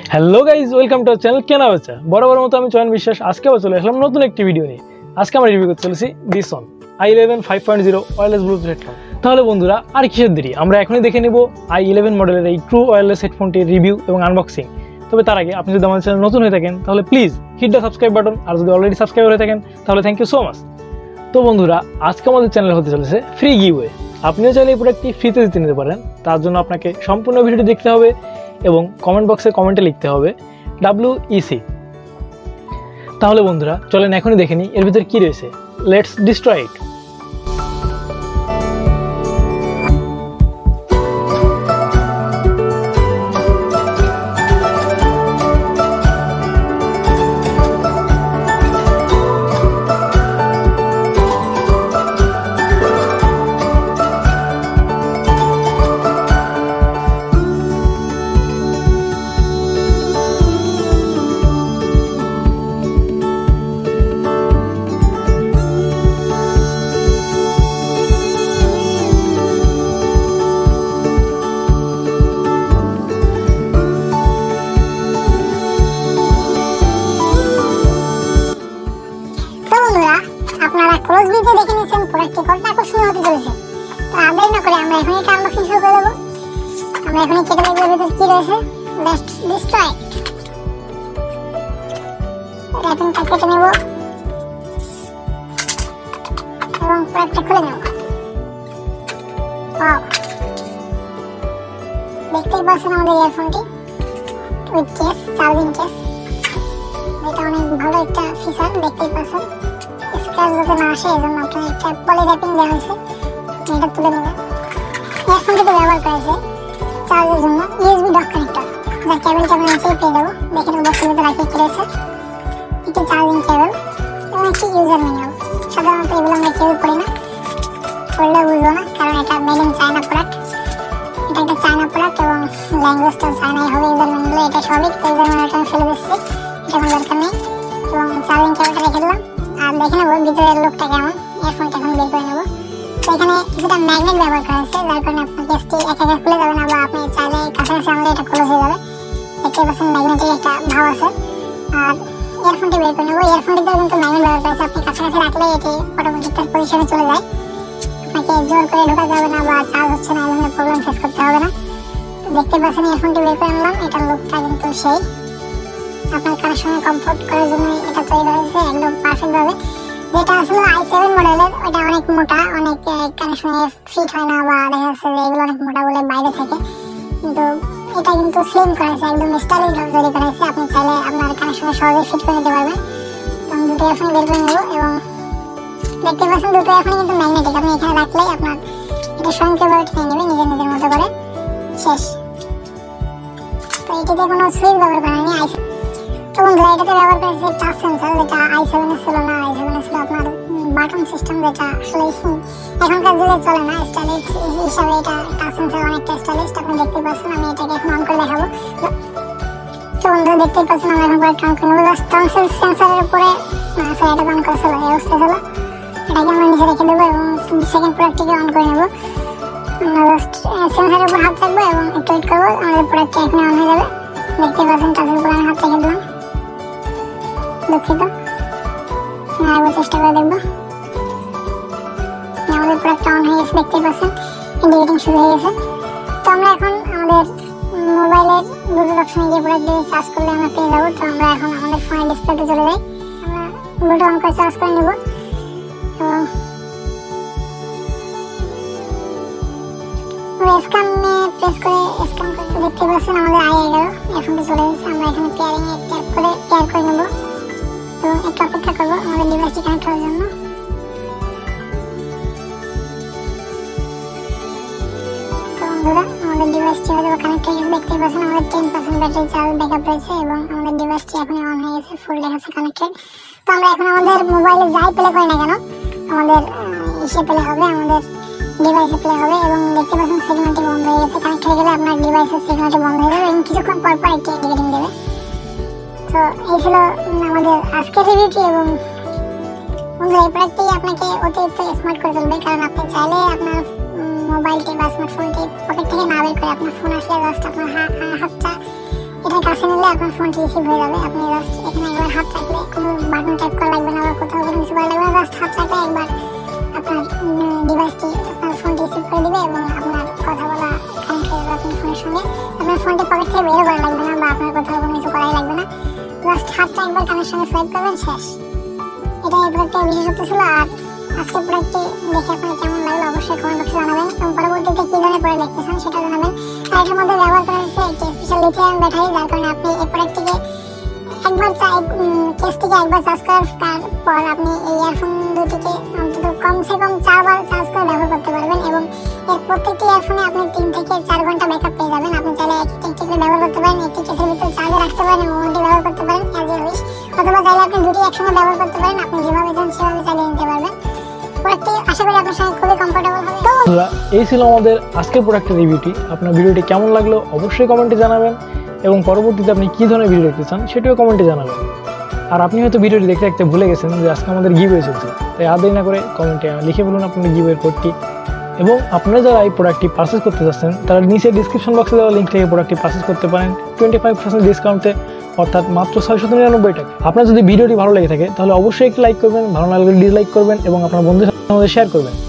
Hello guys, welcome to our channel কেনা বেচা। বরাবর মতো আমি চয়ন বিশ্বাস আজকে আবার চলে আসলাম নতুন একটি ভিডিও নিয়ে। আজকে আমরা রিভিউ করতে চলেছি this i11 5.0 wireless Bluetooth headphone. তাহলে বন্ধুরা আর কিসের দেরি, আমরা এখনই দেখে নেব i11 মডেলের এই ট্রু ওয়্যারলেস হেডফোনটির রিভিউ এবং আনবক্সিং। তবে তার আগে আপনি যদি আমাদের চ্যানেল নতুন হয়ে থাকেন তাহলে please hit the subscribe button, আর যদি অলরেডি সাবস্ক্রাইবার হয়ে থাকেন তাহলে থ্যাংক ইউ সো মাচ। তো বন্ধুরা আজকে আমাদের চ্যানেল হতে চলেছে ফ্রি গিভওয়ে। আপনিও চাইলে এই প্রোডাক্টটি ফ্রিতে দিতে নিতে পারেন। তার জন্য আপনাকে সম্পূর্ণ ভিডিওটি দেখতে হবে এবং কমেন্ট বক্সে কমেন্টে লিখতে হবে WEC। তাহলে বন্ধুরা চলেন এখনই দেখে নিই এর ভিতরে কি রয়েছে। Let's destroy it. আপনারা ক্লোজ ভিউতে দেখে নিয়েছেন প্রোডাক্টটি কতটা আকর্ষণীয় হতে চলেছে। তো আমরা না করে আমরা এখন এটা আনবক্সিং শুরু করে দেবো। আমরা এখন কেটে দেখবো এর ভিতরে কি রয়েছে। লেটস ডিস্ট্রয় ইট। র্যাপিংটা কেটে নেব এবং প্রোডাক্টটা খুলে নেব। ওয়াও, দেখতেই পাচ্ছেন আমাদের ইয়ারফোনটি উইথ কেস, চার্জিং কেস। এটা অনেক ভালো একটা ফিচার, দেখতেই পাচ্ছেন। স্ক্র্যাচ যাতে না আসে এজন্য আপনার একটা পলি র্যাপিং দেওয়া হয়েছে। এটা তুলে নেবেন। ইয়ারফোনটিতে ব্যবহার করা হয়েছে চার্জের জন্য USB ডক কানেক্টর, যার কেবলটা আমরা নিচেই পেয়ে যাবো। দেখে নেব বক্সের ভিতরে রাখি রয়েছে একটি চার্জিং কেবল এবং একটি ইউজার ম্যানুয়াল। সাধারণত এগুলো আমরা কেউ পড়ি না, পড়লেও বুঝবো না, কারণ এটা মেড ইন চায়না প্রোডাক্ট। এটা একটা চায়না প্রোডাক্ট এবং ল্যাঙ্গুয়েজটা চায়নাই হবে। ইউজার ম্যানুয়াল এটা স্বাভাবিক, তো ইউজার ম্যানুয়ালটা আমি ফেলে দিচ্ছি, এটা কোনো দরকার নেই। এবং চার্জিং কেবলটা রেখে দিলাম। আর দেখে নেবো ভিতরের লুকটা কেমন। ইয়ারফোনটা এখন বের করে নেবো। তো এখানে কিছুটা ম্যাগনেট ব্যবহার করা হয়েছে, যার কারণে আপনার কেসটি একা একা খুলে যাবে না, বা আপনি চাইলে কাছাকাছি আনলে এটা ক্লোজ হয়ে যাবে। দেখতে পাচ্ছেন ম্যাগনেটের একটা ভাব আছে। আর ইয়ারফোনটি বের করে নেবো। ইয়ারফোনটিতেও কিন্তু ম্যাগনেট ব্যবহার করা হয়েছে, আপনি কাছাকাছি রাখলে এটি অটোমেটিক তার পজিশনে চলে যায়। আপনাকে জোর করে ঢোকা যাবে না বা চার্জ হচ্ছে না, এই ধরনের প্রবলেম ফেস করতে হবে না। তো দেখতে পাচ্ছেন ইয়ারফোনটি বের করে আনলাম। এটার লুকটা কিন্তু সেই আপনার কানের সঙ্গে কমফোর্ট করার জন্য এটা তৈরি হয়েছে একদম পারফেক্ট ভাবে। যেটা আসলে i7 মডেলের, ওটা অনেক মোটা, অনেক কানের সঙ্গে ফিট হয় না, বা দেখা যাচ্ছে যে এগুলো অনেক মোটা বলে বাইরে থাকে। কিন্তু এটা কিন্তু স্লিম করা হয়েছে, একদম স্টাইলিশ ভাবে তৈরি করা হয়েছে। আপনি চাইলে আপনার কানের সঙ্গে সহজে ফিট করে নিতে পারবেন। তো আমি দুটো ইয়ারফোন বের করে নেবো এবং দেখতে পাচ্ছেন দুটো ইয়ারফোন কিন্তু ম্যাগনেটিক। আপনি এখানে রাখলেই আপনার এটা স্বয়ংক্রিয়ভাবে টেনে নেবে নিজের মতো করে। শেষ। তো এটিতে কোনো সুইচ ব্যবহার করা হয়নি। তো বন্ধুরা এটাতে ব্যবহার করেছে টাচ সেন্সর, যেটা i7 এ ছিল না। i7 এ ছিল আপনার বাটন সিস্টেম, যেটা আসলে এখনকার যুগে চলে না। স্টাইলিশ হিসাবে এটা টাচ সেন্সর অনেকটা স্টাইলিশ। আপনি দেখতে পাচ্ছেন, আমি এটাকে এখন অন করে দেখাবো। তো বন্ধুরা দেখতেই পাচ্ছেন আমরা এখন অন করে নেবো। জাস্ট টাচ সেন্সরের উপরে এটা অন করা ছিল, এই অবস্থা ছিল। এটাকে আমরা নিচে রেখে দেবো এবং সেকেন্ড প্রোডাক্টটিকে অন করে নেবো। আমরা জাস্ট সেন্সরের উপর হাত রাখবো এবং একটু ওয়েট করবো, আমাদের প্রোডাক্টটি এখানে অন হয়ে যাবে। দেখতে পাচ্ছেন টাচের উপর আমি হাত রেখে দিলাম। দুঃখিত, আরেকবার চেষ্টা করে দেখবো। আমাদের প্রোডাক্টটা অন হয়ে গেছে, দেখতেই পাচ্ছেন ইন্ডিকেটিং শুরু হয়ে গেছে। তো আমরা এখন আমাদের মোবাইলের ব্লুটুথ অপশনে গিয়ে প্রোডাক্ট দিয়ে চার্জ করলে আমরা পেয়ে যাবো। তো আমরা এখন আমাদের ফোনের ডিসপ্লেতে চলে যাই। আমরা ব্লুটুথ অন করে চার্জ করে নেব এবং স্ক্যানে প্রেস করে স্ক্যান করতে দেখতে পাচ্ছেন আমাদের i11 এখনটা চলে গেছে। আমরা এখানে পেয়ারিং এ ট্যাপ করে পেয়ার করে নেব এবং একটু অপেক্ষা করবো আমাদের ডিভাইসটি কানেক্ট হওয়ার জন্য। তো বন্ধুরা আমাদের ডিভাইসটি হয়তো কানেক্ট হয়ে গেছে। দেখতে পাচ্ছেন আমাদের 10% ব্যাটারি চার্জ ব্যাকআপ রয়েছে এবং আমাদের ডিভাইসটি এখন অন হয়ে গেছে, ফুল দেখাচ্ছে কানেক্টেড। তো আমরা এখন আমাদের মোবাইলে যাই প্লে করি না কেন আমাদের ইসে প্লে হবে, আমাদের ডিভাইসে প্লে হবে। এবং দেখতে পাচ্ছেন সিগন্যালটি বন্ধ হয়ে গেছে। কানেক্ট হয়ে গেলে আপনার ডিভাইসের সিগন্যালটি বন্ধ হয়ে যাবে এবং কিছুক্ষণ পর পর একটি ইন্ডিকেটিং দেবে। তো এই ছিল আমাদের আজকের রিভিউটি। এবং বন্ধুরা এই প্রোডাক্টটি আপনাকে অতিরিক্ত স্মার্ট করে তুলবে, কারণ আপনি চাইলে আপনার মোবাইলটি বা স্মার্টফোনটি পকেট থেকে না বের করে আপনার ফোন আসলে জাস্ট আপনার হাতটা এটা কাছে নিলে আপনার ফোনটি রিসিভ হয়ে যাবে। আপনি জাস্ট এখানে একবার হাত রাখলে কোনো বাটন টাইপ করা লাগবে না বা কোথাও কোনো কিছু করা লাগবে না, জাস্ট হাত রাখলে একবার আপনার ডিভাইসটি আপনার ফোনটি রিসিভ করে দিবে এবং আপনার কথা বলা কানেক্ট হয়ে যাবে আপনার ফোনের সঙ্গে। আপনার ফোনটি পকেট থেকে বেরও করা লাগবে না বা আপনার কোথাও কোনো কিছু করাই লাগবে না, জাস্ট হাতটা একবার কানের সঙ্গে সোয়াইপ করবেন, শেষ। এটা এই প্রোডাক্টের বিশেষত্ব ছিল। আর আজকের প্রোডাক্টটি দেখে আপনার কেমন লাগলো অবশ্যই কমেন্ট বক্সে জানাবেন এবং পরবর্তীতে কী ধরনের প্রোডাক্ট দেখতে চান সেটা জানাবেন। আর এটার মধ্যে ব্যবহার করা হয়েছে একটি স্পেশাল লিথিয়াম ব্যাটারি, যার কারণে আপনি এই প্রোডাক্টটিকে একবার কেসটিকে একবার চার্জ করার পর আপনি এই ইয়ারফোন দুটিকে অন্তত কমসে কম 4 বার চার্জ করে ব্যবহার করতে পারবেন এবং এর প্রত্যেকটি ইয়ারফোনে আপনি 3 থেকে 4 ঘন্টা ব্যাকআপ পেয়ে যাবেন। আপনি চাইলে একটি করে ব্যবহার করতে পারেন, একটি কেসের ভিতরে চার্জে রাখতে পারেন এবং ওটি ব্যবহার করতে পারেন অ্যাজ এ উইশ, অথবা চাইলে আপনি দুটি একসঙ্গে ব্যবহার করতে পারেন। আপনি যেভাবে চান সেভাবে চালিয়ে নিতে পারবেন। প্রোডাক্টটি আশা করি আপনার সঙ্গে খুবই কমফোর্টেবল হবে। তো এই ছিল আমাদের আজকের প্রোডাক্টের রিভিউটি। আপনার ভিডিওটি কেমন লাগলো অবশ্যই কমেন্টে জানাবেন এবং পরবর্তীতে আপনি কী ধরনের ভিডিও দেখতে চান সেটিও কমেন্টে জানাবেন। আর আপনি হয়তো ভিডিওটি দেখতে দেখতে ভুলে গেছেন যে আজকে আমাদের গিভওয়ে চলছে, তাই আর দেরি না করে কমেন্টে লিখে বলুন আপনার গিভওয়ের কোডটি। এবং আপনারা যারা এই প্রোডাক্টটি পারচেস করতে চাচ্ছেন তারা নিচে ডিসক্রিপশন বক্সে দেওয়া লিঙ্ক থেকে প্রোডাক্টটি পারচেস করতে পারেন 25% ডিসকাউন্টে, অর্থাৎ মাত্র 699 টাকা। আপনার যদি ভিডিওটি ভালো লেগে থাকে তাহলে অবশ্যই একটি লাইক করবেন, ভালো না লাগলে ডিসলাইক করবেন এবং আপনার বন্ধুদের সাথে শেয়ার করবেন।